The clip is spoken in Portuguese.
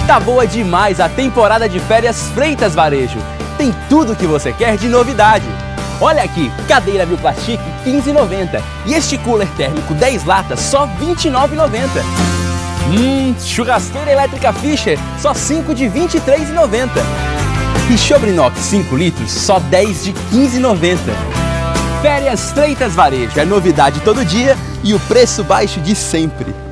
Tá boa demais a temporada de férias Freitas Varejo. Tem tudo o que você quer de novidade. Olha aqui, cadeira Bioplastic R$ 15,90 e este cooler térmico 10 latas só R$ 29,90. Churrasqueira elétrica Fischer só 5 de R$ 23,90. E Chobrinox 5 litros só 10 de R$ 15,90. Férias Freitas Varejo é novidade todo dia e o preço baixo de sempre.